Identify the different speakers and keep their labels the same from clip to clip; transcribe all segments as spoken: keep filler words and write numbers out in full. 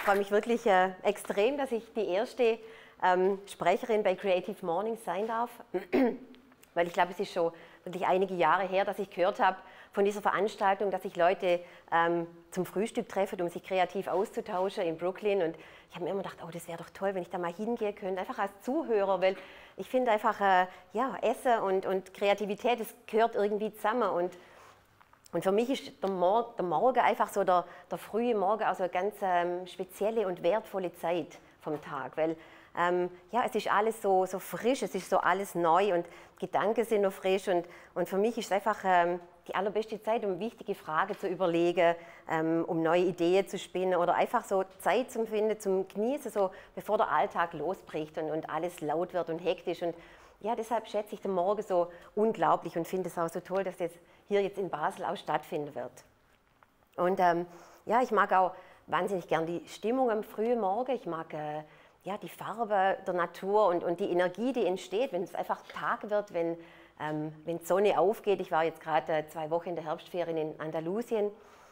Speaker 1: freue mich wirklich äh, extrem, dass ich die erste ähm, Sprecherin bei Creative Mornings sein darf, weil ich glaube, es ist schon wirklich einige Jahre her, dass ich gehört habe von dieser Veranstaltung, dass sich Leute ähm, zum Frühstück treffen, um sich kreativ auszutauschen in Brooklyn. Und ich habe mir immer gedacht, oh, das wäre doch toll, wenn ich da mal hingehen könnte, einfach als Zuhörer, weil ich finde einfach, äh, ja, Essen und, und Kreativität, das gehört irgendwie zusammen. Und Und für mich ist der, Mor der Morgen einfach so, der, der frühe Morgen, also eine ganz ähm, spezielle und wertvolle Zeit vom Tag, weil ähm, ja, es ist alles so, so frisch, es ist so alles neu und Gedanken sind noch frisch und, und für mich ist es einfach ähm, die allerbeste Zeit, um wichtige Fragen zu überlegen, ähm, um neue Ideen zu spinnen oder einfach so Zeit zu finden, zum Genießen, so bevor der Alltag losbricht und, und alles laut wird und hektisch. Und ja, deshalb schätze ich den Morgen so unglaublich und finde es auch so toll, dass das hier jetzt in Basel auch stattfinden wird. Und ähm, ja, ich mag auch wahnsinnig gern die Stimmung am frühen Morgen. Ich mag äh, ja, die Farbe der Natur und, und die Energie, die entsteht, wenn es einfach Tag wird, wenn, ähm, wenn die Sonne aufgeht. Ich war jetzt gerade äh, zwei Wochen in der Herbstferien in Andalusien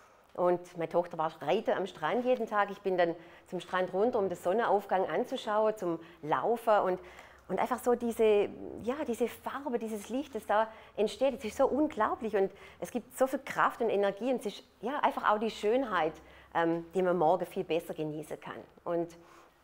Speaker 1: und meine Tochter war reiten am Strand jeden Tag. Ich bin dann zum Strand runter, um den Sonnenaufgang anzuschauen, zum Laufen und Und einfach so diese, ja, diese Farbe, dieses Licht, das da entsteht, es ist so unglaublich und es gibt so viel Kraft und Energie und es ist ja, einfach auch die Schönheit, ähm, die man morgen viel besser genießen kann. Und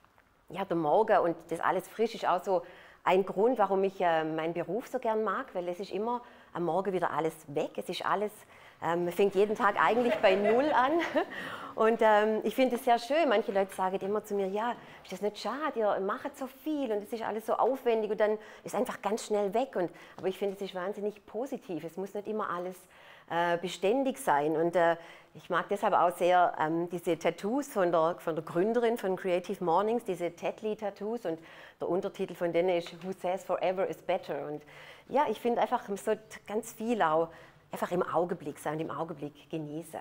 Speaker 1: ja, der Morgen und das alles frisch ist auch so ein Grund, warum ich äh, meinen Beruf so gern mag, weil es ist immer am Morgen wieder alles weg, es ist alles, ähm, man fängt jeden Tag eigentlich bei Null an und ähm, ich finde es sehr schön, manche Leute sagen immer zu mir, ja, ist das nicht schade, ihr macht so viel und es ist alles so aufwendig und dann ist einfach ganz schnell weg, und, aber ich finde, es ist wahnsinnig positiv, es muss nicht immer alles äh, beständig sein und äh, ich mag deshalb auch sehr ähm, diese Tattoos von der, von der Gründerin von Creative Mornings, diese Tetley-Tattoos, und der Untertitel von denen ist Who Says Forever is Better, und ja, ich finde einfach, man sollte ganz viel auch einfach im Augenblick sein und im Augenblick genießen.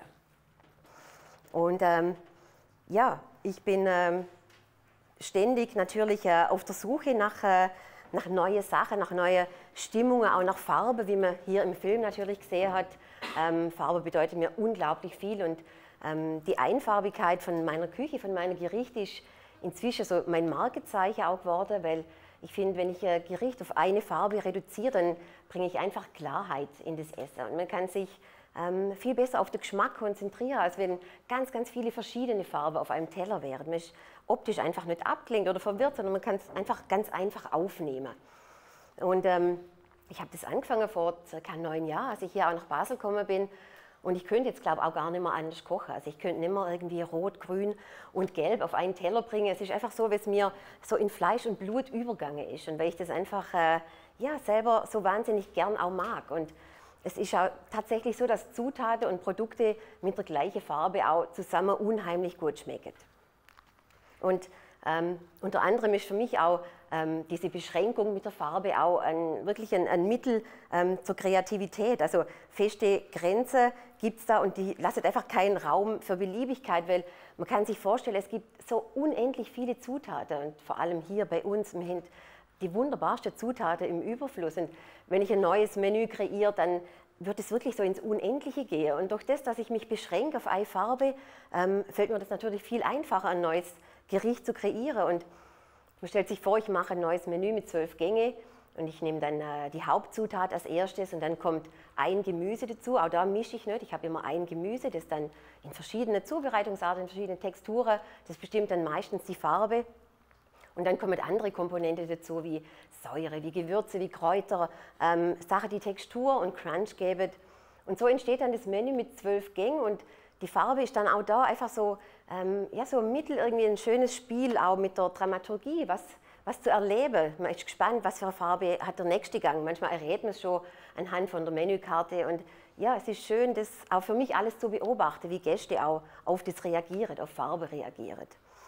Speaker 1: Und ähm, ja, ich bin ähm, ständig natürlich äh, auf der Suche nach, äh, nach neuen Sachen, nach neuen Stimmungen, auch nach Farbe, wie man hier im Film natürlich gesehen hat. Ähm, Farbe bedeutet mir unglaublich viel und ähm, die Einfarbigkeit von meiner Küche, von meinem Gericht ist inzwischen so mein Markenzeichen auch geworden, weil ich finde, wenn ich ein Gericht auf eine Farbe reduziere, dann bringe ich einfach Klarheit in das Essen. Und man kann sich ähm, viel besser auf den Geschmack konzentrieren, als wenn ganz, ganz viele verschiedene Farben auf einem Teller wären. Man ist optisch einfach nicht abgelenkt oder verwirrt, sondern man kann es einfach ganz einfach aufnehmen. Und ähm, ich habe das angefangen vor circa neun Jahren, als ich hier auch nach Basel gekommen bin. Und ich könnte jetzt, glaube ich, auch gar nicht mehr anders kochen. Also ich könnte nicht mehr irgendwie Rot, Grün und Gelb auf einen Teller bringen. Es ist einfach so, wie es mir so in Fleisch und Blut übergegangen ist. Und weil ich das einfach äh, ja, selber so wahnsinnig gern auch mag. Und es ist auch tatsächlich so, dass Zutaten und Produkte mit der gleichen Farbe auch zusammen unheimlich gut schmecken. Und ähm, unter anderem ist für mich auch ähm, diese Beschränkung mit der Farbe auch ein, wirklich ein, ein Mittel ähm, zur Kreativität. Also feste Grenzen gibt es da und die lassen einfach keinen Raum für Beliebigkeit, weil man kann sich vorstellen, es gibt so unendlich viele Zutaten und vor allem hier bei uns, wir haben die wunderbarsten Zutaten im Überfluss. Und wenn ich ein neues Menü kreiere, dann wird es wirklich so ins Unendliche gehen. Und durch das, dass ich mich beschränke auf eine Farbe, ähm, fällt mir das natürlich viel einfacher, ein neues Gericht zu kreieren. Und man stellt sich vor, ich mache ein neues Menü mit zwölf Gänge und ich nehme dann äh, die Hauptzutat als erstes und dann kommt ein Gemüse dazu. Auch da mische ich nicht. Ich habe immer ein Gemüse, das dann in verschiedenen Zubereitungsarten, in verschiedenen Texturen, das bestimmt dann meistens die Farbe. Und dann kommen andere Komponenten dazu, wie Säure, wie Gewürze, wie Kräuter, ähm, Sachen, die Textur und Crunch geben. Und so entsteht dann das Menü mit zwölf Gängen und die Farbe ist dann auch da einfach so, ähm, ja, so ein Mittel, irgendwie ein schönes Spiel auch mit der Dramaturgie, was, was zu erleben. Man ist gespannt, was für eine Farbe hat der nächste Gang. Manchmal errät man es schon anhand von der Menükarte. Und ja, es ist schön, das auch für mich alles zu beobachten, wie Gäste auch auf das reagieren, auf Farbe reagieren.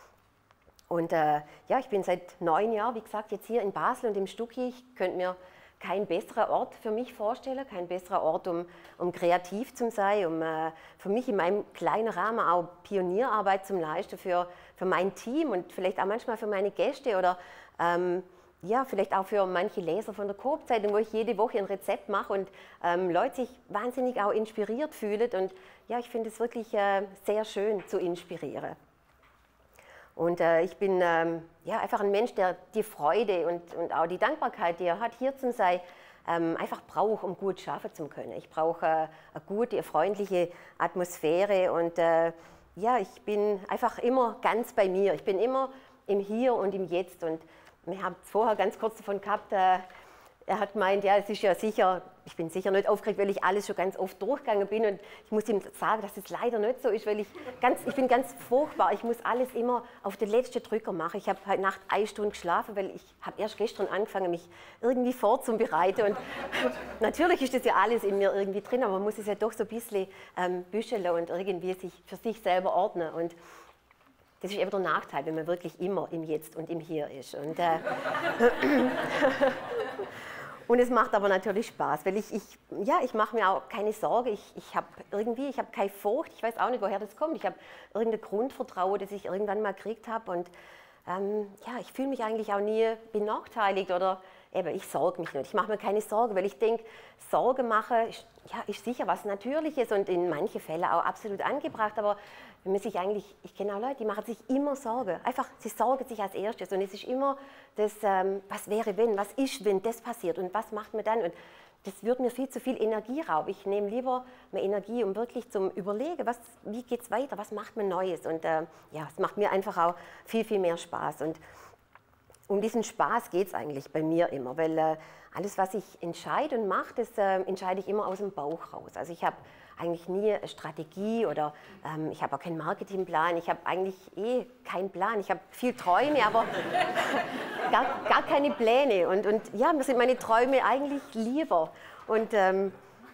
Speaker 1: Und äh, ja, ich bin seit neun Jahren, wie gesagt, jetzt hier in Basel und im Stucki. Ich könnte mir keinen besseren Ort für mich vorstellen, kein besserer Ort, um, um kreativ zu sein, um äh, für mich in meinem kleinen Rahmen auch Pionierarbeit zu leisten für, für mein Team und vielleicht auch manchmal für meine Gäste oder ähm, ja, vielleicht auch für manche Leser von der Coop-Zeitung, wo ich jede Woche ein Rezept mache und ähm, Leute sich wahnsinnig auch inspiriert fühlen. Und ja, ich finde es wirklich äh, sehr schön zu inspirieren. Und äh, ich bin ähm, ja, einfach ein Mensch, der die Freude und, und auch die Dankbarkeit, die er hat, hier zu sein, ähm, einfach braucht, um gut arbeiten zu können. Ich brauche äh, eine gute, eine freundliche Atmosphäre und äh, ja, ich bin einfach immer ganz bei mir. Ich bin immer im Hier und im Jetzt. Und wir haben es vorher ganz kurz davon gehabt, äh, er hat gemeint, ja, es ist ja sicher, ich bin sicher nicht aufgeregt, weil ich alles schon ganz oft durchgegangen bin. Und ich muss ihm sagen, dass es leider nicht so ist, weil ich, ganz, ich bin ganz furchtbar. Ich muss alles immer auf den letzten Drücker machen. Ich habe heute Nacht eine Stunde geschlafen, weil ich habe erst gestern angefangen, mich irgendwie vorzubereiten. Und natürlich ist das ja alles in mir irgendwie drin, aber man muss es ja doch so ein bisschen ähm, büscheln und irgendwie sich für sich selber ordnen. Und das ist eben der Nachteil, wenn man wirklich immer im Jetzt und im Hier ist. Und, äh, und es macht aber natürlich Spaß, weil ich, ich, ja, ich mache mir auch keine Sorge. Ich, ich habe irgendwie, ich habe keine Furcht. Ich weiß auch nicht, woher das kommt. Ich habe irgendein Grundvertrauen, das ich irgendwann mal gekriegt habe. Und ähm, ja, ich fühle mich eigentlich auch nie benachteiligt oder eben, ich sorge mich nicht. Ich mache mir keine Sorge, weil ich denke, Sorge machen ist, ja, ist sicher was Natürliches und in manchen Fällen auch absolut angebracht. Aber wenn man sich eigentlich, ich kenne auch Leute, die machen sich immer Sorgen. Einfach, sie sorgen sich als erstes. Und es ist immer das, ähm, was wäre wenn, was ist, wenn das passiert und was macht man dann. Und das würde mir viel zu viel Energie rauben. Ich nehme lieber mehr Energie, um wirklich zum Überlegen, was, wie geht es weiter, was macht man Neues. Und äh, ja, es macht mir einfach auch viel, viel mehr Spaß. Und um diesen Spaß geht es eigentlich bei mir immer, weil äh, alles, was ich entscheide und mache, das äh, entscheide ich immer aus dem Bauch raus. Also ich habe eigentlich nie eine Strategie oder ähm, ich habe auch keinen Marketingplan, ich habe eigentlich eh keinen Plan. Ich habe viel Träume, aber gar, gar keine Pläne. Und, und ja, mir sind meine Träume eigentlich lieber. Und ähm,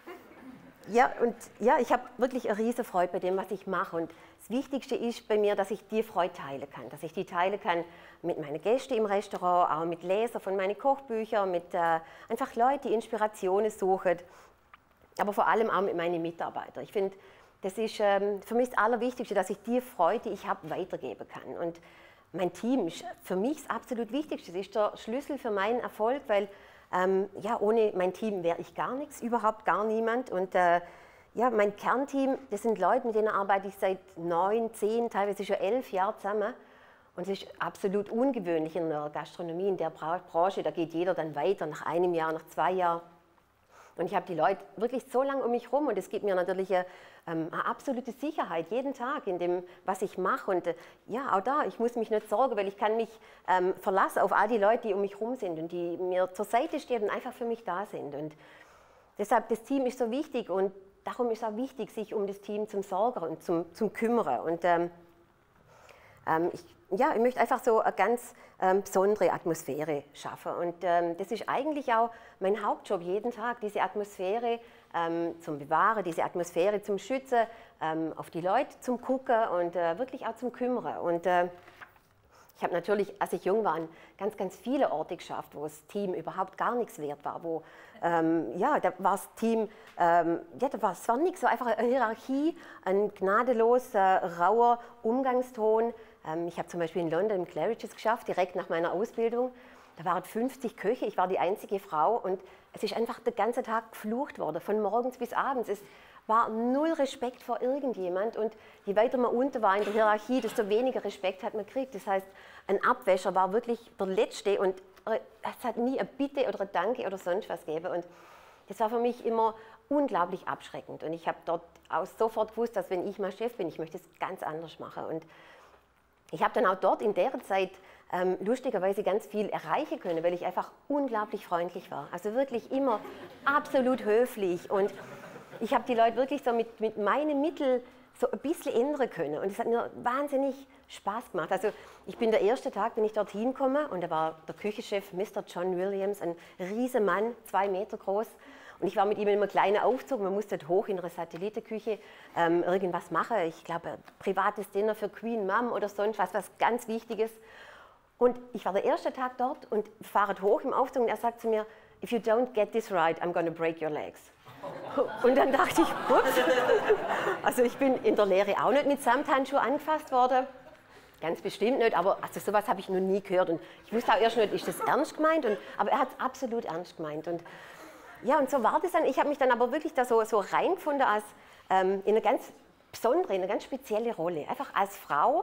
Speaker 1: ja, und ja, ich habe wirklich eine riesige Freude bei dem, was ich mache. Und das Wichtigste ist bei mir, dass ich die Freude teilen kann. Dass ich die teilen kann mit meinen Gästen im Restaurant, auch mit Lesern von meinen Kochbüchern, mit äh, einfach Leuten, die Inspirationen suchen. Aber vor allem auch mit meinen Mitarbeitern. Ich finde, das ist ähm, für mich das Allerwichtigste, dass ich die Freude, die ich habe, weitergeben kann. Und mein Team ist für mich das absolut Wichtigste. Das ist der Schlüssel für meinen Erfolg, weil ähm, ja, ohne mein Team wäre ich gar nichts, überhaupt gar niemand. Und äh, ja, mein Kernteam, das sind Leute, mit denen arbeite ich seit neun, zehn, teilweise schon elf Jahren zusammen. Und es ist absolut ungewöhnlich in der Gastronomie, in der Branche. Da geht jeder dann weiter, nach einem Jahr, nach zwei Jahren. Und ich habe die Leute wirklich so lange um mich herum und es gibt mir natürlich eine, ähm, eine absolute Sicherheit jeden Tag in dem, was ich mache. Und äh, ja, auch da, ich muss mich nicht sorgen, weil ich kann mich ähm, verlassen auf all die Leute, die um mich herum sind und die mir zur Seite stehen und einfach für mich da sind. Und deshalb, das Team ist so wichtig und darum ist es auch wichtig, sich um das Team zum Sorgen und zum, zum Kümmern. Und ähm, ähm, ich, ja, ich möchte einfach so eine ganz ähm, besondere Atmosphäre schaffen. Und ähm, das ist eigentlich auch mein Hauptjob jeden Tag, diese Atmosphäre ähm, zum Bewahren, diese Atmosphäre zum Schützen, ähm, auf die Leute zum Gucken und äh, wirklich auch zum Kümmern. Und äh, ich habe natürlich, als ich jung war, an ganz, ganz viele Orte geschafft, wo das Team überhaupt gar nichts wert war, wo ähm, ja, da war das Team, ähm, ja, da war, es war nichts, so einfach eine Hierarchie, ein gnadenlos äh, rauer Umgangston. Ähm, ich habe zum Beispiel in London im Claridge's geschafft, direkt nach meiner Ausbildung. Da waren fünfzig Köche, ich war die einzige Frau und es ist einfach den ganzen Tag geflucht worden, von morgens bis abends. Es war null Respekt vor irgendjemand und je weiter man unten war in der Hierarchie, desto weniger Respekt hat man gekriegt. Das heißt, ein Abwäscher war wirklich der Letzte und es hat nie eine Bitte oder ein Danke oder sonst was gegeben. Und das war für mich immer unglaublich abschreckend. Und ich habe dort auch sofort gewusst, dass wenn ich mal Chef bin, ich möchte es ganz anders machen. Und ich habe dann auch dort in der Zeit ähm, lustigerweise ganz viel erreichen können, weil ich einfach unglaublich freundlich war. Also wirklich immer absolut höflich und ich habe die Leute wirklich so mit, mit meinen Mitteln so ein bisschen ändern können. Und es hat mir wahnsinnig Spaß gemacht. Also ich bin der erste Tag, bin ich dorthin gekommen und da war der Küchenchef Mister John Williams, ein riesiger Mann, zwei Meter groß. Und ich war mit ihm in einem kleinen Aufzug, man musste hoch in einer Satellitenküche ähm, irgendwas machen. Ich glaube, ein privates Dinner für Queen Mom oder sonst was, was ganz Wichtiges. Und ich war der erste Tag dort und fahre hoch im Aufzug und er sagt zu mir, if you don't get this right, I'm gonna break your legs. Und dann dachte ich, ups, also ich bin in der Lehre auch nicht mit Samthandschuhe angefasst worden, ganz bestimmt nicht, aber also sowas habe ich noch nie gehört und ich wusste auch erst nicht, ist das ernst gemeint, und, aber er hat es absolut ernst gemeint. Und ja, und so war das dann. Ich habe mich dann aber wirklich da so, so reingefunden als ähm, in eine ganz besondere, in eine ganz spezielle Rolle, einfach als Frau,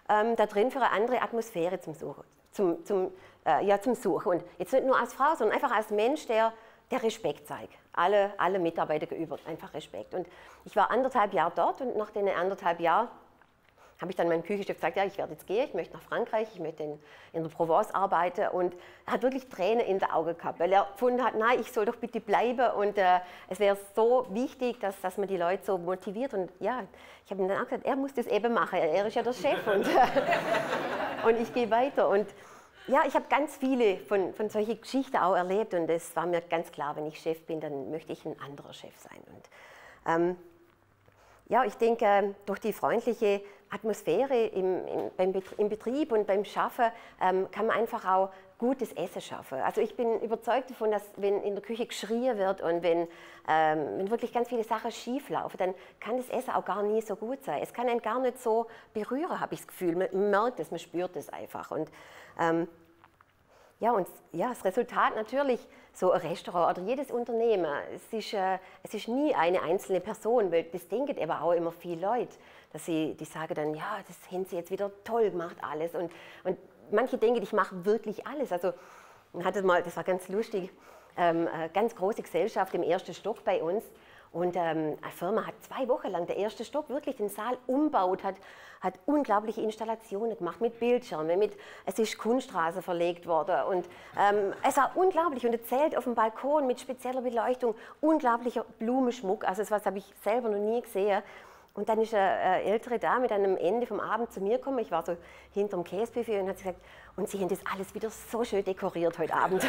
Speaker 1: ähm, da drin für eine andere Atmosphäre zum Suchen. Zum, zum, äh, ja, zum Suchen. Und jetzt nicht nur als Frau, sondern einfach als Mensch, der, der Respekt zeigt. Alle, alle Mitarbeiter gegenüber, einfach Respekt. Und ich war anderthalb Jahre dort und nach den anderthalb Jahren habe ich dann meinem Küchenchef gesagt, ja, ich werde jetzt gehen, ich möchte nach Frankreich, ich möchte in, in der Provence arbeiten. Und er hat wirklich Tränen in den Augen gehabt, weil er gefunden hat, nein, ich soll doch bitte bleiben. Und äh, es wäre so wichtig, dass, dass man die Leute so motiviert. Und ja, ich habe ihm dann auch gesagt, er muss das eben machen, er ist ja der Chef und, äh, und ich gehe weiter. Und ja, ich habe ganz viele von, von solchen Geschichten auch erlebt und es war mir ganz klar, wenn ich Chef bin, dann möchte ich ein anderer Chef sein. Und, ähm, ja, ich denke, durch die freundliche Atmosphäre im, im, beim Bet im Betrieb und beim Schaffen ähm, kann man einfach auch gutes Essen schaffen. Also ich bin überzeugt davon, dass wenn in der Küche geschrien wird und wenn, ähm, wenn wirklich ganz viele Sachen schief laufen, dann kann das Essen auch gar nie so gut sein. Es kann einen gar nicht so berühren, habe ich das Gefühl. Man merkt es, man spürt es einfach. Und, ähm, ja, und ja, das Resultat natürlich, so ein Restaurant oder jedes Unternehmen, es ist, äh, es ist nie eine einzelne Person, weil das denken eben auch immer viele Leute, dass sie die sagen dann, ja, das haben sie jetzt wieder toll gemacht alles und, und manche denken, ich mache wirklich alles. Also man hatte mal, das war ganz lustig, ähm, eine ganz große Gesellschaft im ersten Stock bei uns. Und ähm, eine Firma hat zwei Wochen lang der erste Stock wirklich den Saal umbaut, hat, hat unglaubliche Installationen gemacht mit Bildschirmen, mit, es ist Kunststraße verlegt worden und ähm, es war unglaublich und ein Zelt auf dem Balkon mit spezieller Beleuchtung, unglaublicher Blumenschmuck, also das habe ich selber noch nie gesehen. Und dann ist eine ältere Dame dann am Ende vom Abend zu mir gekommen, ich war so hinterm Käsebuffet und hat gesagt, und Sie haben das alles wieder so schön dekoriert heute Abend.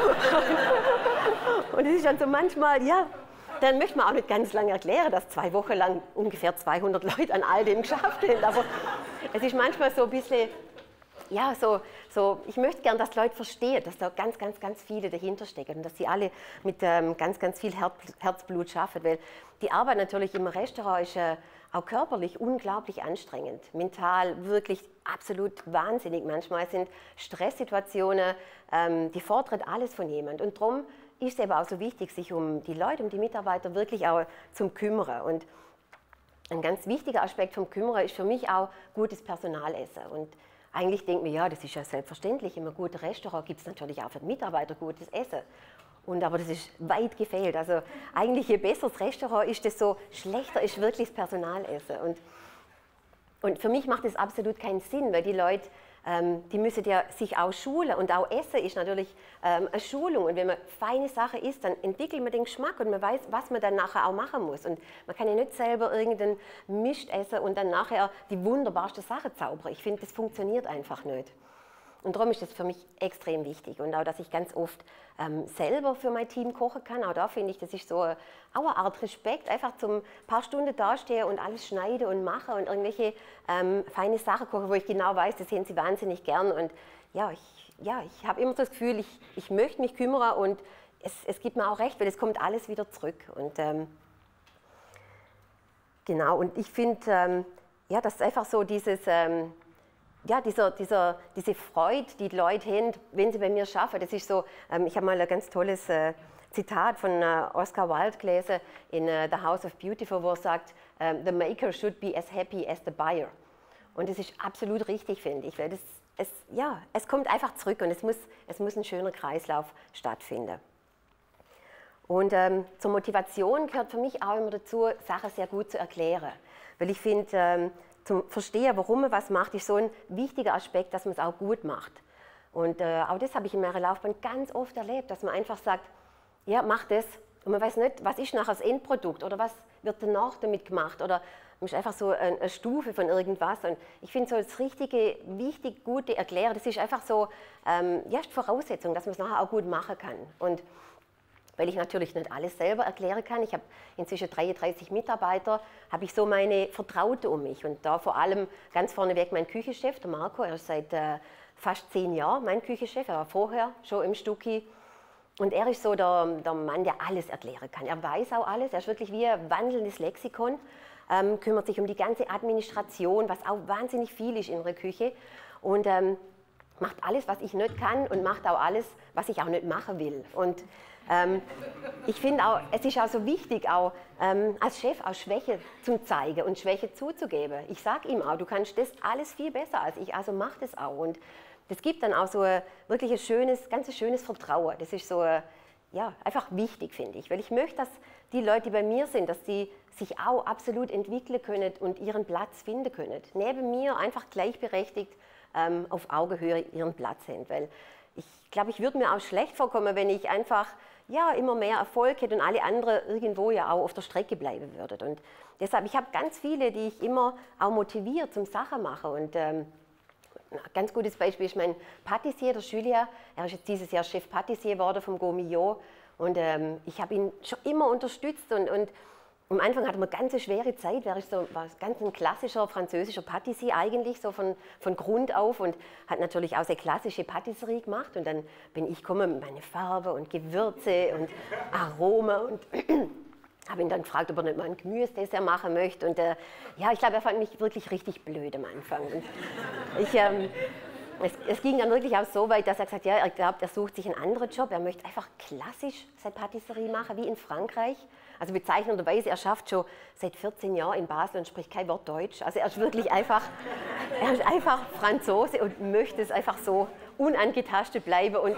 Speaker 1: Und es ist dann so manchmal, ja, dann möchte man auch nicht ganz lange erklären, dass zwei Wochen lang ungefähr zweihundert Leute an all dem geschafft haben. Aber es ist manchmal so ein bisschen, ja, so, so ich möchte gern, dass die Leute verstehen, dass da ganz, ganz, ganz viele dahinter stecken und dass sie alle mit ähm, ganz, ganz viel Herz, Herzblut schaffen. Weil die Arbeit natürlich im Restaurant ist äh, auch körperlich unglaublich anstrengend, mental wirklich absolut wahnsinnig. Manchmal sind Stresssituationen, ähm, die fordern alles von jemand. Und darum ist es eben auch so wichtig, sich um die Leute, um die Mitarbeiter wirklich auch zu kümmern. Und ein ganz wichtiger Aspekt vom Kümmern ist für mich auch gutes Personalessen. Und eigentlich denkt man, ja, das ist ja selbstverständlich, in einem guten Restaurant gibt es natürlich auch für die Mitarbeiter gutes Essen. Und aber das ist weit gefehlt. Also eigentlich je besser das Restaurant ist, desto schlechter ist wirklich das Personalessen. Und, und für mich macht das absolut keinen Sinn, weil die Leute, ähm, die müssen ja sich auch schulen. Und auch Essen ist natürlich ähm, eine Schulung. Und wenn man feine Sachen isst, dann entwickelt man den Geschmack und man weiß, was man dann nachher auch machen muss. Und man kann ja nicht selber irgendeinen Mist essen und dann nachher die wunderbarste Sache zaubern. Ich finde, das funktioniert einfach nicht. Und darum ist das für mich extrem wichtig. Und auch, dass ich ganz oft ähm, selber für mein Team kochen kann, auch da finde ich, das ist so eine, auch eine Art Respekt, einfach zum paar Stunden dastehen und alles schneiden und machen und irgendwelche ähm, feine Sachen kochen, wo ich genau weiß, das sehen sie wahnsinnig gern. Und ja, ich, ja, ich habe immer so das Gefühl, ich, ich möchte mich kümmern und es, es gibt mir auch recht, weil es kommt alles wieder zurück. Und ähm, genau, und ich finde, ähm, ja, das ist einfach so dieses... Ähm, Ja, dieser, dieser, diese Freude, die die Leute haben, wenn sie bei mir arbeiten, das ist so, ähm, ich habe mal ein ganz tolles äh, Zitat von äh, Oscar Wilde gelesen in äh, The House of Beautiful, wo er sagt, ähm, the maker should be as happy as the buyer. Und das ist absolut richtig, finde ich, weil das, es, ja, es kommt einfach zurück und es muss, es muss ein schöner Kreislauf stattfinden. Und ähm, zur Motivation gehört für mich auch immer dazu, Sachen sehr gut zu erklären, weil ich finde, ähm, zum Verstehen, warum man was macht, ist so ein wichtiger Aspekt, dass man es auch gut macht. Und äh, auch das habe ich in meiner Laufbahn ganz oft erlebt, dass man einfach sagt, ja, mach das. Und man weiß nicht, was ist nachher das Endprodukt oder was wird danach damit gemacht. Oder man ist einfach so eine, eine Stufe von irgendwas. Und ich finde so das richtige, wichtig, gute Erklären, das ist einfach so, ähm, ja, die Voraussetzung, dass man es nachher auch gut machen kann. Und weil ich natürlich nicht alles selber erklären kann. Ich habe inzwischen dreiunddreißig Mitarbeiter, habe ich so meine Vertraute um mich. Und da vor allem ganz vorneweg mein Küchenchef, der Marco, er ist seit äh, fast zehn Jahren mein Küchenchef, er war vorher schon im Stucki. Und er ist so der, der Mann, der alles erklären kann. Er weiß auch alles, er ist wirklich wie ein wandelndes Lexikon, ähm, kümmert sich um die ganze Administration, was auch wahnsinnig viel ist in der Küche. Und ähm, macht alles, was ich nicht kann und macht auch alles, was ich auch nicht machen will. Und ähm, ich finde auch, es ist auch so wichtig, auch ähm, als Chef auch Schwäche zu zeigen und Schwäche zuzugeben. Ich sage ihm auch, du kannst das alles viel besser als ich, also mach das auch. Und das gibt dann auch so ein, wirklich ein schönes, ganz schönes Vertrauen. Das ist so, ja, einfach wichtig, finde ich. Weil ich möchte, dass die Leute, die bei mir sind, dass die sich auch absolut entwickeln können und ihren Platz finden können. Neben mir einfach gleichberechtigt ähm, auf Augenhöhe ihren Platz haben. Weil ich glaube, ich würde mir auch schlecht vorkommen, wenn ich einfach ja, immer mehr Erfolg hätte und alle anderen irgendwo ja auch auf der Strecke bleiben würden. Und deshalb, ich habe ganz viele, die ich immer auch motiviere zum Sachen machen. Und ähm, ein ganz gutes Beispiel ist mein Patissier, der Julien. Er ist jetzt dieses Jahr Chef Patissier geworden vom Gaumillon. Und ähm, ich habe ihn schon immer unterstützt. Und, und am Anfang hatte man eine ganz schwere Zeit. Er ist so, war ganz ein klassischer französischer Patissier eigentlich, so von, von Grund auf. Und hat natürlich auch sehr klassische Patisserie gemacht. Und dann bin ich gekommen mit meinen Farbe und Gewürze und Aroma. Und habe ihn dann gefragt, ob er nicht mal ein Gemüsedessert machen möchte. Und äh, ja, ich glaube, er fand mich wirklich richtig blöd am Anfang. Und ich, ähm, es, es ging dann wirklich auch so weit, dass er gesagt hat, ja, er glaubt, er sucht sich einen anderen Job. Er möchte einfach klassisch seine Patisserie machen, wie in Frankreich. Also bezeichnenderweise, er schafft schon seit vierzehn Jahren in Basel und spricht kein Wort Deutsch. Also er ist wirklich einfach, er ist einfach Franzose und möchte es einfach so unangetastet bleiben. Und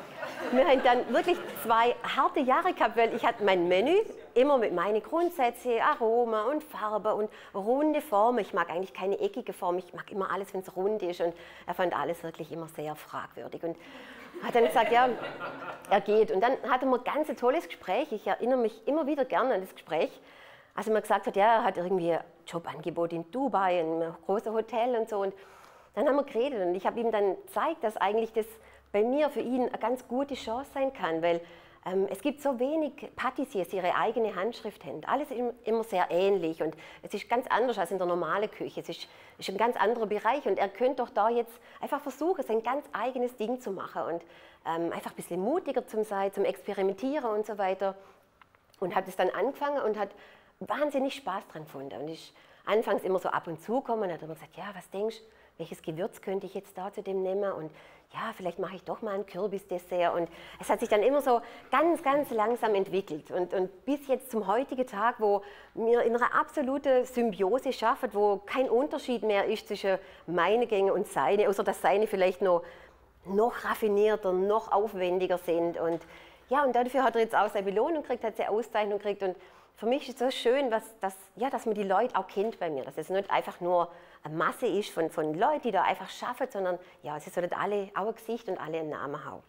Speaker 1: wir haben dann wirklich zwei harte Jahre gehabt, weil ich hatte mein Menü immer mit meinen Grundsätzen, Aroma und Farbe und runde Formen. Ich mag eigentlich keine eckige Form, ich mag immer alles, wenn es rund ist. Und er fand alles wirklich immer sehr fragwürdig. Und hat dann gesagt, ja, er geht. Und dann hatten wir ein ganz tolles Gespräch. Ich erinnere mich immer wieder gerne an das Gespräch. Als er mir gesagt hat, ja, er hat irgendwie ein Jobangebot in Dubai, in einem großen Hotel und so. Und dann haben wir geredet und ich habe ihm dann gezeigt, dass eigentlich das bei mir für ihn eine ganz gute Chance sein kann, weil ähm, es gibt so wenig Patissiers, die ihre eigene Handschrift haben. Alles ist immer sehr ähnlich und es ist ganz anders als in der normalen Küche. Es ist, ist ein ganz anderer Bereich und er könnte doch da jetzt einfach versuchen, sein ganz eigenes Ding zu machen und ähm, einfach ein bisschen mutiger zu sein, zum Experimentieren und so weiter. Und hat es dann angefangen und hat wahnsinnig Spaß dran gefunden. Und ich anfangs immer so ab und zu gekommen und hat immer gesagt, ja, was denkst du, welches Gewürz könnte ich jetzt da zu dem nehmen? Und ja, vielleicht mache ich doch mal ein Kürbisdessert. Und es hat sich dann immer so ganz, ganz langsam entwickelt. Und, und bis jetzt zum heutigen Tag, wo wir in einer absoluten Symbiose schaffen, wo kein Unterschied mehr ist zwischen meine Gänge und seine, außer dass seine vielleicht noch, noch raffinierter, noch aufwendiger sind. Und ja, und dafür hat er jetzt auch seine Belohnung gekriegt, hat seine Auszeichnung gekriegt. Und für mich ist es so schön, was, dass, ja, dass man die Leute auch kennt bei mir. Dass es nicht einfach nur eine Masse ist von, von Leuten, die da einfach schaffen, sondern ja, sie sollten alle auch ein Gesicht und alle einen Namen haben.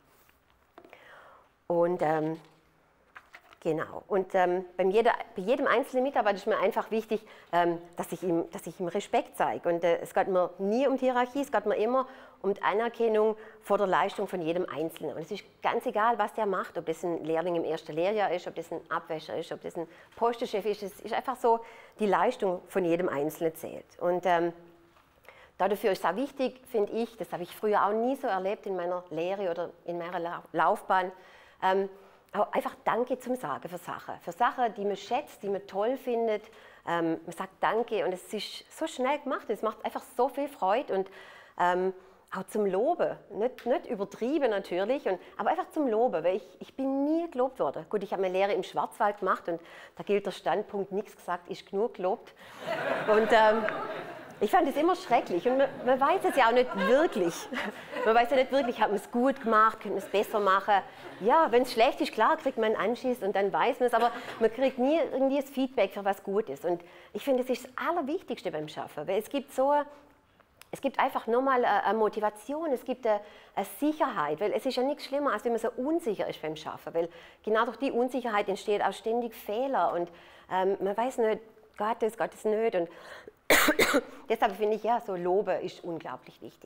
Speaker 1: Und ähm, genau. Und ähm, bei, jeder, bei jedem einzelnen Mitarbeiter ist mir einfach wichtig, ähm, dass, ich ihm, dass ich ihm Respekt zeige. Und äh, es geht mir nie um die Hierarchie, es geht mir immer um die Anerkennung vor der Leistung von jedem Einzelnen. Und es ist ganz egal, was der macht, ob das ein Lehrling im ersten Lehrjahr ist, ob das ein Abwäscher ist, ob das ein Postenchef ist. Es ist einfach so, die Leistung von jedem Einzelnen zählt. Und ähm, dafür ist es auch wichtig, finde ich, das habe ich früher auch nie so erlebt in meiner Lehre oder in meiner Laufbahn, ähm, auch einfach Danke zum Sagen für Sachen. Für Sachen, die man schätzt, die man toll findet. Ähm, man sagt Danke und es ist so schnell gemacht, es macht einfach so viel Freude und ähm, auch zum Loben, nicht, nicht übertrieben natürlich, und, aber einfach zum Loben, weil ich, ich bin nie gelobt worden. Gut, ich habe meine Lehre im Schwarzwald gemacht und da gilt der Standpunkt, nichts gesagt ist genug gelobt. Und ähm, ich fand es immer schrecklich und man, man weiß es ja auch nicht wirklich. Man weiß ja nicht wirklich, hat man es gut gemacht, könnte man es besser machen. Ja, wenn es schlecht ist, klar, kriegt man einen Anschiss und dann weiß man es, aber man kriegt nie irgendwie das Feedback für was gut ist. Und ich finde, das ist das Allerwichtigste beim Schaffen, weil es gibt so, es gibt einfach nochmal eine Motivation, es gibt eine, eine Sicherheit, weil es ist ja nichts schlimmer, als wenn man so unsicher ist beim Schaffen, weil genau durch die Unsicherheit entsteht auch ständig Fehler und ähm, man weiß nicht, Gott das, Gott das nicht. Und deshalb finde ich, ja, so Loben ist unglaublich wichtig.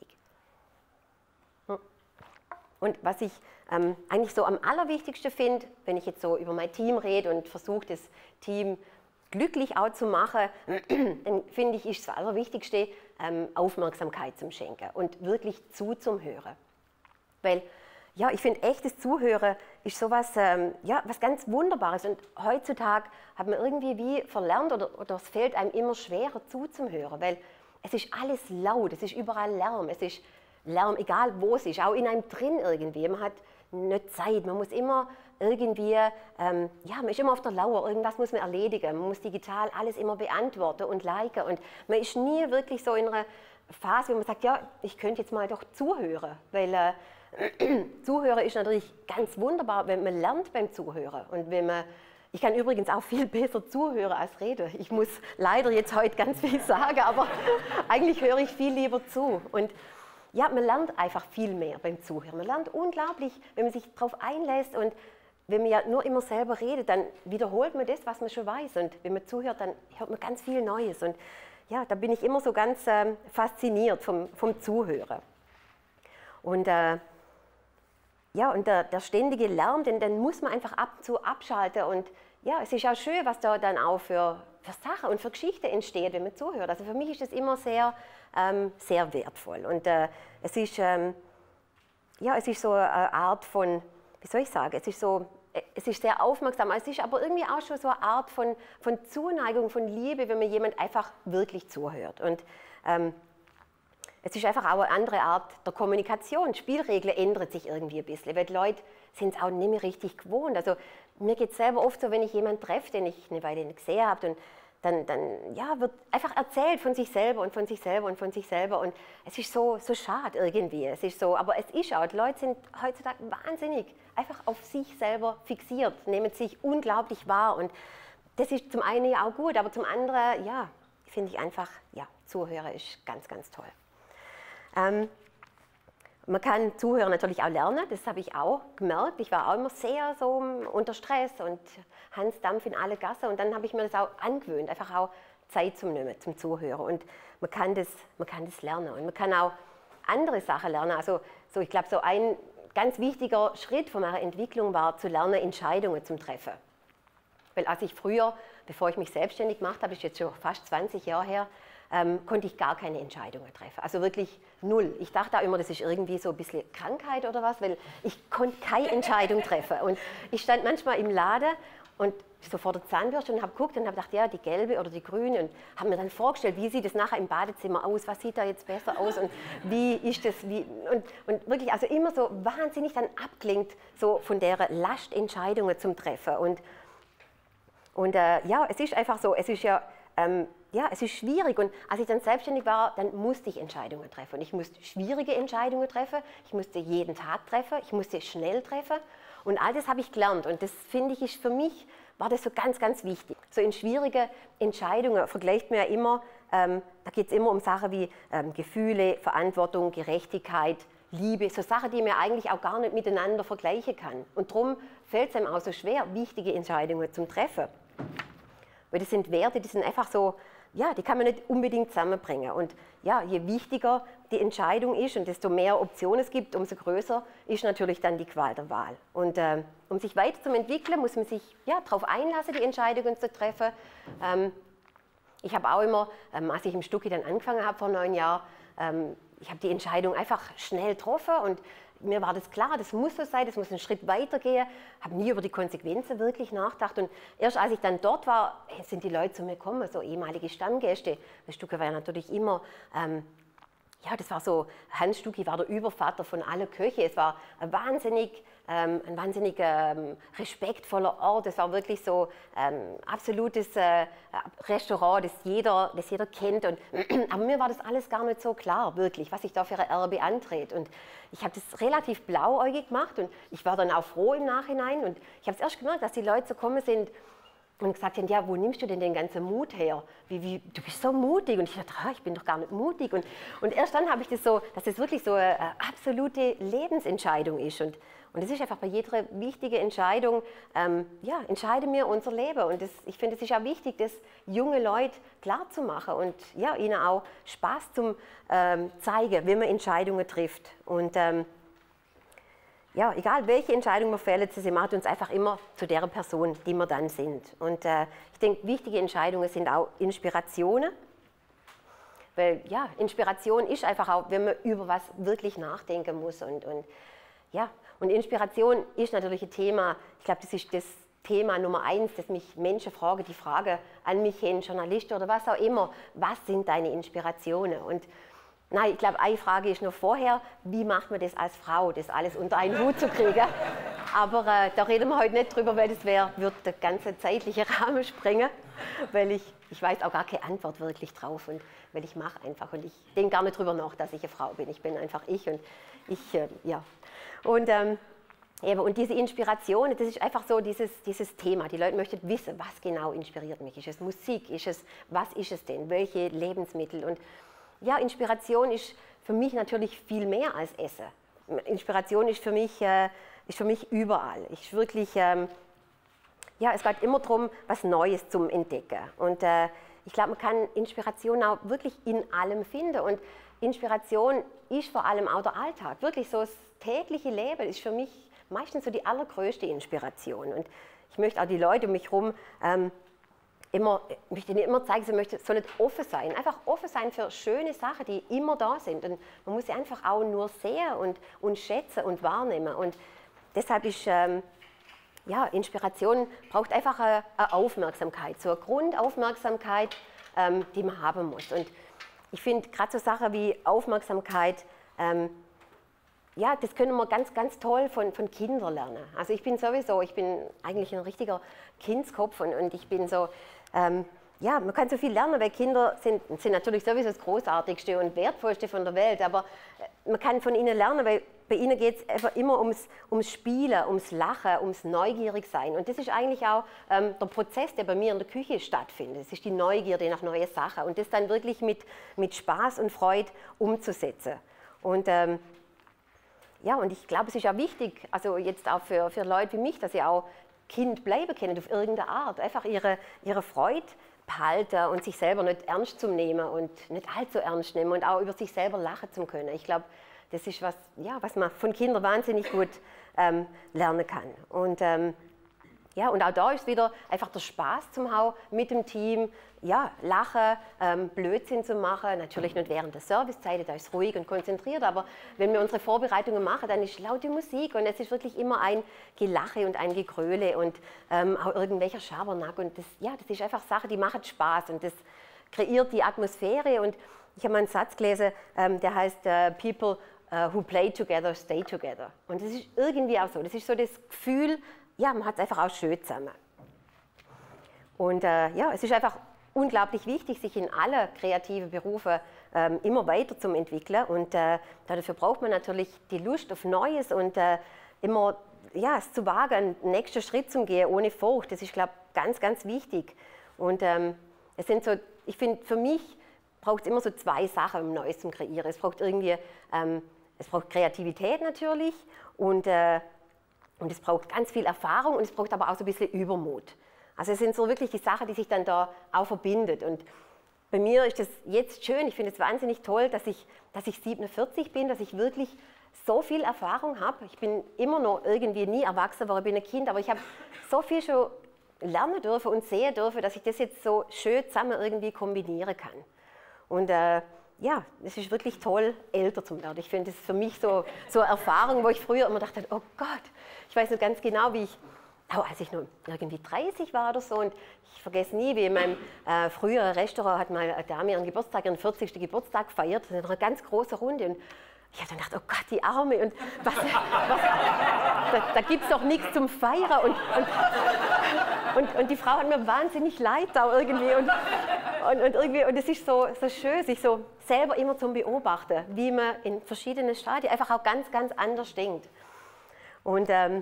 Speaker 1: Und was ich ähm, eigentlich so am allerwichtigsten finde, wenn ich jetzt so über mein Team rede und versuche, das Team glücklich auch zu machen, dann finde ich, ist das Allerwichtigste, ähm, Aufmerksamkeit zum Schenken und wirklich zuzuhören. Weil, ja, ich finde, echtes Zuhören ist sowas, ähm, ja, was ganz Wunderbares. Und heutzutage hat man irgendwie wie verlernt oder, oder es fällt einem immer schwerer zuzuhören, weil es ist alles laut, es ist überall Lärm, es ist Lärm, egal wo es ist, auch in einem drin irgendwie. Man hat nicht Zeit, man muss immer irgendwie, ähm, ja, man ist immer auf der Lauer, irgendwas muss man erledigen, man muss digital alles immer beantworten und liken und man ist nie wirklich so in einer Phase, wo man sagt, ja, ich könnte jetzt mal doch zuhören, weil äh, Zuhören ist natürlich ganz wunderbar, wenn man lernt beim Zuhören und wenn man ich kann übrigens auch viel besser zuhören als reden. Ich muss leider jetzt heute ganz viel sagen, aber eigentlich höre ich viel lieber zu. Und ja, man lernt einfach viel mehr beim Zuhören. Man lernt unglaublich, wenn man sich darauf einlässt und wenn man ja nur immer selber redet, dann wiederholt man das, was man schon weiß. Und wenn man zuhört, dann hört man ganz viel Neues. Und ja, da bin ich immer so ganz äh, fasziniert vom, vom Zuhören. Und äh, ja, und der, der ständige Lärm, den, den muss man einfach ab und zu abschalten. Und ja, es ist auch schön, was da dann auch für, für Sachen und für Geschichten entsteht, wenn man zuhört. Also für mich ist das immer sehr, ähm, sehr wertvoll. Und äh, es ist, ähm, ja, es ist so eine Art von, wie soll ich sagen, es ist so, es ist sehr aufmerksam, es ist aber irgendwie auch schon so eine Art von, von Zuneigung, von Liebe, wenn man jemand einfach wirklich zuhört. Und ähm, es ist einfach auch eine andere Art der Kommunikation. Spielregeln ändern sich irgendwie ein bisschen, weil die Leute sind es auch nicht mehr richtig gewohnt. Also mir geht es selber oft so, wenn ich jemanden treffe, den ich eine Weile nicht gesehen habe, dann, dann ja, wird einfach erzählt von sich selber und von sich selber und von sich selber. Und es ist so, so schade irgendwie. Es ist so, aber es ist auch, die Leute sind heutzutage wahnsinnig einfach auf sich selber fixiert, nehmen sich unglaublich wahr. Und das ist zum einen ja auch gut, aber zum anderen, ja, finde ich einfach, ja, Zuhören ist ganz, ganz toll. Ähm, man kann Zuhören natürlich auch lernen, das habe ich auch gemerkt. Ich war auch immer sehr so unter Stress und Hans Dampf in alle Gasse und dann habe ich mir das auch angewöhnt, einfach auch Zeit zum Nehmen, zum Zuhören. Und man kann das, man kann das lernen und man kann auch andere Sachen lernen. Also so, ich glaube, so ein ganz wichtiger Schritt von meiner Entwicklung war, zu lernen, Entscheidungen zu treffen. Weil als ich früher, bevor ich mich selbstständig gemacht habe, ist jetzt schon fast zwanzig Jahre her, ähm, konnte ich gar keine Entscheidungen treffen. Also wirklich null. Ich dachte auch immer, das ist irgendwie so ein bisschen Krankheit oder was, weil ich konnte keine Entscheidung treffen. Und ich stand manchmal im Laden und so vor der Zahnbürste und habe geguckt und habe gedacht, ja, die gelbe oder die grüne und habe mir dann vorgestellt, wie sieht das nachher im Badezimmer aus, was sieht da jetzt besser aus und wie ist das, wie, und, und wirklich, also immer so wahnsinnig dann abklingt, so von der Last Entscheidungen zum Treffen. Und, und äh, ja, es ist einfach so, es ist ja, ähm, ja, es ist schwierig und als ich dann selbstständig war, dann musste ich Entscheidungen treffen. Und ich musste schwierige Entscheidungen treffen, ich musste jeden Tag treffen, ich musste schnell treffen und all das habe ich gelernt und das finde ich, ist für mich, war das so ganz, ganz wichtig. So in schwierige Entscheidungen vergleicht man ja immer, ähm, da geht es immer um Sachen wie ähm, Gefühle, Verantwortung, Gerechtigkeit, Liebe, so Sachen, die man eigentlich auch gar nicht miteinander vergleichen kann. Und darum fällt es einem auch so schwer, wichtige Entscheidungen zu treffen. Weil das sind Werte, die sind einfach so, ja, die kann man nicht unbedingt zusammenbringen. Und ja, je wichtiger die Entscheidung ist und desto mehr Optionen es gibt, umso größer ist natürlich dann die Qual der Wahl. Und äh, um sich weiter zu entwickeln, muss man sich ja, darauf einlassen, die Entscheidungen zu treffen. Ähm, ich habe auch immer, ähm, als ich im Stucki dann angefangen habe vor neun Jahren, ähm, ich habe die Entscheidung einfach schnell getroffen und mir war das klar, das muss so sein, das muss einen Schritt weiter gehen. Ich habe nie über die Konsequenzen wirklich nachgedacht. Und erst als ich dann dort war, sind die Leute zu mir gekommen, so ehemalige Stammgäste. Das Stucki war ja natürlich immer, ähm, ja, das war so, Hans Stucki war der Übervater von allen Köchen. Es war ein wahnsinnig, ähm, ein wahnsinnig ähm, respektvoller Ort. Es war wirklich so ein ähm, absolutes äh, Restaurant, das jeder, das jeder kennt. Und, aber mir war das alles gar nicht so klar, wirklich, was ich da für ein Erbe antrete. Und ich habe das relativ blauäugig gemacht und ich war dann auch froh im Nachhinein. Und ich habe es erst gemerkt, dass die Leute so gekommen sind und gesagt haben, ja, wo nimmst du denn den ganzen Mut her? Wie, wie, du bist so mutig. Und ich dachte, ah, ich bin doch gar nicht mutig. Und, und erst dann habe ich das so, dass das wirklich so eine, eine absolute Lebensentscheidung ist. Und, und das ist einfach bei jeder wichtigen Entscheidung, ähm, ja, entscheiden wir unser Leben. Und das, ich finde, es ist auch wichtig, das junge Leute klarzumachen und ja, ihnen auch Spaß zu ähm, zeigen, wenn man Entscheidungen trifft. Und ähm, ja, egal welche Entscheidung wir fällen, sie macht uns einfach immer zu der Person, die wir dann sind. Und äh, ich denke, wichtige Entscheidungen sind auch Inspirationen. Weil ja, Inspiration ist einfach auch, wenn man über was wirklich nachdenken muss. Und, und, ja. und Inspiration ist natürlich ein Thema, ich glaube, das ist das Thema Nummer eins, dass mich Menschen fragen, die Frage an mich hin, Journalisten oder was auch immer, was sind deine Inspirationen? Und Nein, ich glaube, eine Frage ist noch vorher, wie macht man das als Frau, das alles unter einen Hut zu kriegen. Aber äh, da reden wir heute nicht drüber, weil das wär, wird der ganze zeitliche Rahmen sprengen, weil ich, ich weiß auch gar keine Antwort wirklich drauf und weil ich mache einfach und ich denke gar nicht drüber nach, dass ich eine Frau bin. Ich bin einfach ich und ich, äh, ja. Und, ähm, eben, und diese Inspiration, das ist einfach so dieses, dieses Thema. Die Leute möchten wissen, was genau inspiriert mich. Ist es Musik? Ist es, was ist es denn? Welche Lebensmittel? Und ja, Inspiration ist für mich natürlich viel mehr als Essen. Inspiration ist für mich, äh, ist für mich überall. Ich wirklich, ähm, ja, es geht immer darum, was Neues zum Entdecken. Und äh, ich glaube, man kann Inspiration auch wirklich in allem finden. Und Inspiration ist vor allem auch der Alltag. Wirklich so das tägliche Leben ist für mich meistens so die allergrößte Inspiration. Und ich möchte auch die Leute um mich herum ähm, immer, ich möchte ihnen immer zeigen, sie möchte, sollen offen sein. Einfach offen sein für schöne Sachen, die immer da sind. Und man muss sie einfach auch nur sehen und, und schätzen und wahrnehmen. Und deshalb ist, ähm, ja, Inspiration braucht einfach eine, eine Aufmerksamkeit, so eine Grundaufmerksamkeit, ähm, die man haben muss. Und ich finde gerade so Sachen wie Aufmerksamkeit, ähm, ja, das können wir ganz, ganz toll von, von Kindern lernen. Also ich bin sowieso, ich bin eigentlich ein richtiger Kindskopf und, und ich bin so, ähm, ja, man kann so viel lernen, weil Kinder sind, sind natürlich sowieso das Großartigste und Wertvollste von der Welt, aber man kann von ihnen lernen, weil bei ihnen geht es einfach immer ums, ums Spielen, ums Lachen, ums Neugierigsein. Und das ist eigentlich auch ähm, der Prozess, der bei mir in der Küche stattfindet. Es ist die Neugierde nach neuen Sachen und das dann wirklich mit, mit Spaß und Freude umzusetzen. Und ähm, ja, und ich glaube, es ist auch wichtig, also jetzt auch für, für Leute wie mich, dass sie auch Kind bleiben können auf irgendeine Art. Einfach ihre, ihre Freude behalten und sich selber nicht ernst zu nehmen und nicht allzu ernst nehmen und auch über sich selber lachen zu können. Ich glaube, das ist was, ja, was man von Kindern wahnsinnig gut ähm, lernen kann. Und, ähm, ja, und auch da ist wieder einfach der Spaß zum Hau mit dem Team, ja, lachen, ähm, Blödsinn zu machen, natürlich nicht während der Servicezeit, da ist es ruhig und konzentriert, aber wenn wir unsere Vorbereitungen machen, dann ist laute Musik und es ist wirklich immer ein Gelache und ein Gegröle und ähm, auch irgendwelcher Schabernack und das, ja, das ist einfach Sache, die macht Spaß und das kreiert die Atmosphäre und ich habe mal einen Satz gelesen, ähm, der heißt uh, People uh, who play together stay together und das ist irgendwie auch so, das ist so das Gefühl, ja, man hat es einfach auch schön zusammen. Und äh, ja, es ist einfach unglaublich wichtig, sich in alle kreativen Berufe ähm, immer weiter zu entwickeln. Und äh, dafür braucht man natürlich die Lust auf Neues und äh, immer ja, es zu wagen, einen nächsten Schritt zu gehen, ohne Furcht. Das ist, glaube ich, ganz, ganz wichtig. Und ähm, es sind so, ich finde, für mich braucht es immer so zwei Sachen, um Neues zu kreieren. Es braucht irgendwie, ähm, es braucht Kreativität natürlich und äh, Und es braucht ganz viel Erfahrung und es braucht aber auch so ein bisschen Übermut. Also es sind so wirklich die Sachen, die sich dann da auch verbindet. Und bei mir ist das jetzt schön, ich finde es wahnsinnig toll, dass ich, dass ich siebenundvierzig bin, dass ich wirklich so viel Erfahrung habe. Ich bin immer noch irgendwie nie erwachsen, aber ich bin ein Kind, aber ich habe so viel schon lernen dürfen und sehen dürfen, dass ich das jetzt so schön zusammen irgendwie kombinieren kann. Und äh, ja, es ist wirklich toll, älter zu werden. Ich finde, das ist für mich so, so eine Erfahrung, wo ich früher immer dachte, oh Gott, ich weiß noch ganz genau, wie ich, oh, als ich noch irgendwie dreißig war oder so, und ich vergesse nie, wie in meinem äh, früheren Restaurant hat mal eine Dame ihren Geburtstag, ihren vierzigsten Geburtstag gefeiert, in einer ganz großen Runde. Und ich habe dann gedacht, oh Gott, die Arme, und was, was, da, da gibt es doch nichts zum Feiern. Und, und, und, und die Frau hat mir wahnsinnig leid da irgendwie. Und, und, und, irgendwie, und es ist so, so schön, sich so selber immer zum Beobachten, wie man in verschiedenen Stadien einfach auch ganz, ganz anders denkt. Und ähm,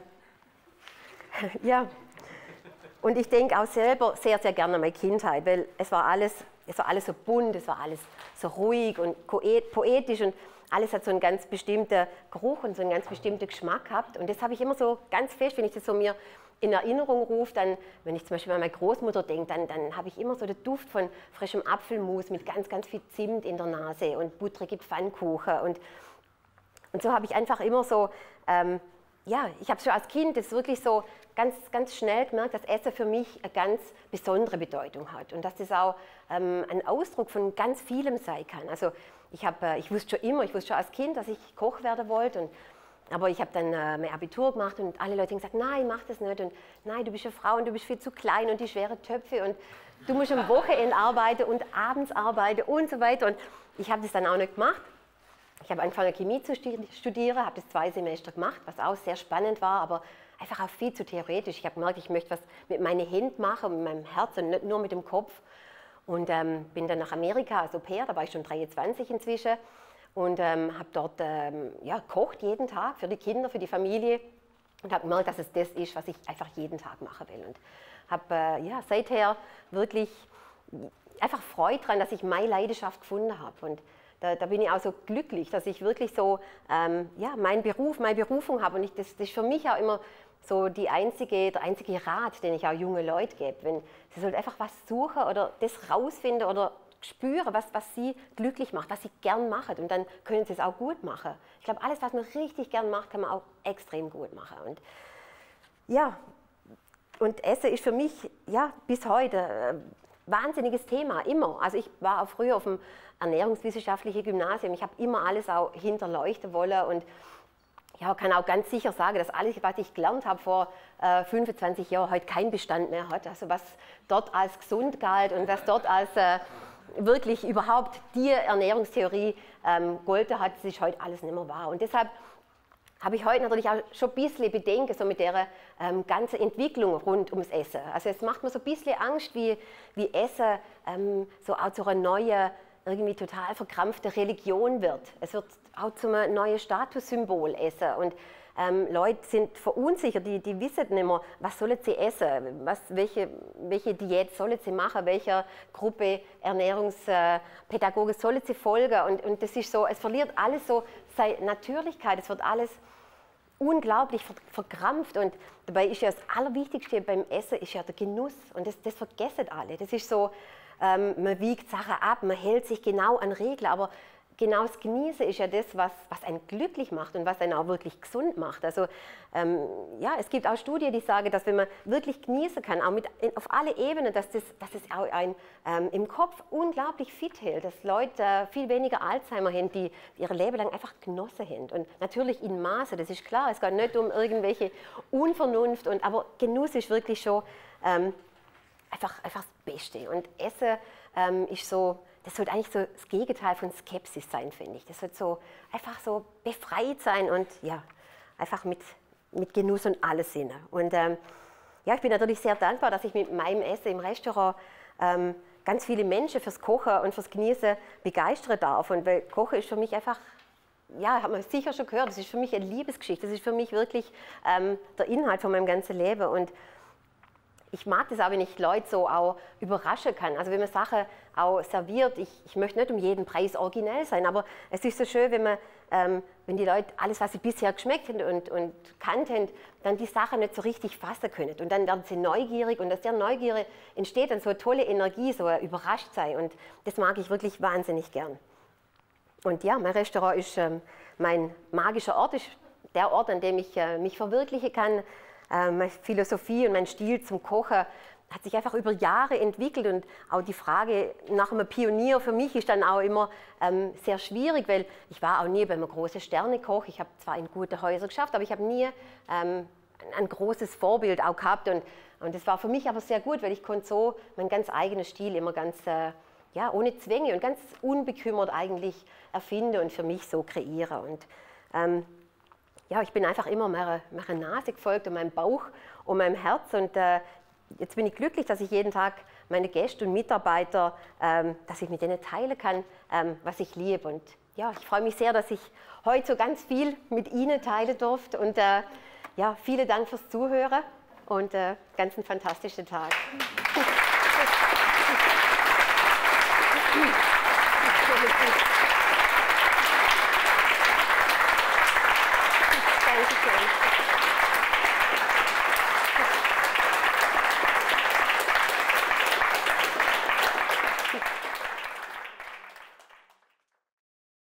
Speaker 1: ja, und ich denke auch selber sehr, sehr gerne an meine Kindheit, weil es war alles, es war alles so bunt, es war alles so ruhig und poetisch und alles hat so einen ganz bestimmten Geruch und so einen ganz bestimmten Geschmack gehabt. Und das habe ich immer so ganz fest, wenn ich das so mir in Erinnerung rufe, dann, wenn ich zum Beispiel an meine Großmutter denke, dann, dann habe ich immer so den Duft von frischem Apfelmus mit ganz, ganz viel Zimt in der Nase und buttrige Pfannkuchen. Und, und so habe ich einfach immer so, ähm, ja, ich habe schon als Kind das wirklich so ganz, ganz schnell gemerkt, dass Essen für mich eine ganz besondere Bedeutung hat und dass das auch ähm, ein Ausdruck von ganz vielem sein kann. Also ich, hab, äh, ich wusste schon immer, ich wusste schon als Kind, dass ich Koch werden wollte, und, aber ich habe dann äh, mein Abitur gemacht und alle Leute haben gesagt, nein, mach das nicht und nein, du bist eine Frau und du bist viel zu klein und die schweren Töpfe und du musst am Wochenende arbeiten und abends arbeiten und so weiter, und ich habe das dann auch nicht gemacht. Ich habe angefangen, Chemie zu studieren, habe das zwei Semester gemacht, was auch sehr spannend war, aber einfach auch viel zu theoretisch. Ich habe gemerkt, ich möchte was mit meinen Händen machen, mit meinem Herz und nicht nur mit dem Kopf. Und ähm, bin dann nach Amerika als Au-pair, da war ich schon dreiundzwanzig inzwischen. Und ähm, habe dort ähm, ja, gekocht jeden Tag für die Kinder, für die Familie. Und habe gemerkt, dass es das ist, was ich einfach jeden Tag machen will. Und habe äh, ja, seither wirklich einfach Freude daran, dass ich meine Leidenschaft gefunden habe. Und da, da bin ich auch so glücklich, dass ich wirklich so ähm, ja, meinen Beruf, meine Berufung habe. Und ich, das, das ist für mich auch immer so die einzige, der einzige Rat, den ich auch junge Leute gebe. Wenn sie sollten einfach was suchen oder das rausfinden oder spüren, was, was sie glücklich macht, was sie gern machen. Und dann können sie es auch gut machen. Ich glaube, alles, was man richtig gern macht, kann man auch extrem gut machen. Und ja, und Essen ist für mich ja, bis heute ein wahnsinniges Thema, immer. Also ich war auch früher auf dem ernährungswissenschaftlichen Gymnasium. Ich habe immer alles auch hinterleuchten wollen und ja, kann auch ganz sicher sagen, dass alles, was ich gelernt habe vor äh, fünfundzwanzig Jahren, heute keinen Bestand mehr hat. Also was dort als gesund galt und was dort als äh, wirklich überhaupt die Ernährungstheorie ähm, golden hat, das ist heute alles nicht mehr wahr. Und deshalb habe ich heute natürlich auch schon ein bisschen Bedenken so mit der ähm, ganzen Entwicklung rund ums Essen. Also es macht mir so ein bisschen Angst, wie, wie Essen ähm, so auch zu einer neuen, irgendwie total verkrampfte Religion wird. Es wird auch zu einem neuen Statussymbol Essen. Und ähm, Leute sind verunsichert, die, die wissen nicht mehr, was sollen sie essen, was, welche, welche Diät sollen sie machen, welcher Gruppe Ernährungspädagoge sollen sie folgen. Und, und das ist so, es verliert alles so seine Natürlichkeit, es wird alles unglaublich verkrampft. Und dabei ist ja das Allerwichtigste beim Essen ist ja der Genuss. Und das, das vergessen alle. Das ist so, ähm, man wiegt Sachen ab, man hält sich genau an Regeln, aber genau das Genießen ist ja das, was, was einen glücklich macht und was einen auch wirklich gesund macht. Also ähm, ja, es gibt auch Studien, die sagen, dass wenn man wirklich genießen kann, auch mit, auf alle Ebenen, dass das, dass das auch einen ähm, im Kopf unglaublich fit hält, dass Leute äh, viel weniger Alzheimer haben, die, die ihr Leben lang einfach genossen haben. Und natürlich in Maße, das ist klar, es geht nicht um irgendwelche Unvernunft, und, aber Genuss ist wirklich schon ähm, einfach, einfach das Beste. Und Essen ähm, ist so, das sollte eigentlich so das Gegenteil von Skepsis sein, finde ich. Das sollte so einfach so befreit sein und ja, einfach mit, mit Genuss und alles Sinne. Und ähm, ja, ich bin natürlich sehr dankbar, dass ich mit meinem Essen im Restaurant ähm, ganz viele Menschen fürs Kochen und fürs Genießen begeistern darf. Und weil Kochen ist für mich einfach, ja, hat man sicher schon gehört, das ist für mich eine Liebesgeschichte. Das ist für mich wirklich ähm, der Inhalt von meinem ganzen Leben. Und ich mag das auch, wenn ich Leute so auch überraschen kann. Also wenn man Sachen auch serviert, ich, ich möchte nicht um jeden Preis originell sein, aber es ist so schön, wenn, man, ähm, wenn die Leute alles, was sie bisher geschmeckt haben und, und kannt haben, dann die Sachen nicht so richtig fassen können. Und dann werden sie neugierig, und aus der Neugier entsteht dann so eine tolle Energie, so ein Überraschtsein. Und das mag ich wirklich wahnsinnig gern. Und ja, mein Restaurant ist ähm, mein magischer Ort, ist der Ort, an dem ich äh, mich verwirklichen kann. Meine Philosophie und mein Stil zum Kochen hat sich einfach über Jahre entwickelt, und auch die Frage nach einem Pionier für mich ist dann auch immer ähm, sehr schwierig, weil ich war auch nie bei einem großen Sternekoch. Ich habe zwar in gute Häuser geschafft, aber ich habe nie ähm, ein großes Vorbild auch gehabt, und, und das war für mich aber sehr gut, weil ich konnte so meinen ganz eigenen Stil immer ganz äh, ja, ohne Zwänge und ganz unbekümmert eigentlich erfinden und für mich so kreieren. Und, ähm, ja, ich bin einfach immer meiner, meiner Nase gefolgt und meinem Bauch und meinem Herz, und äh, jetzt bin ich glücklich, dass ich jeden Tag meine Gäste und Mitarbeiter, ähm, dass ich mit denen teilen kann, ähm, was ich liebe. Und ja, ich freue mich sehr, dass ich heute so ganz viel mit Ihnen teilen durfte, und äh, ja, vielen Dank fürs Zuhören und äh, ganz einen fantastischen Tag. Thank you.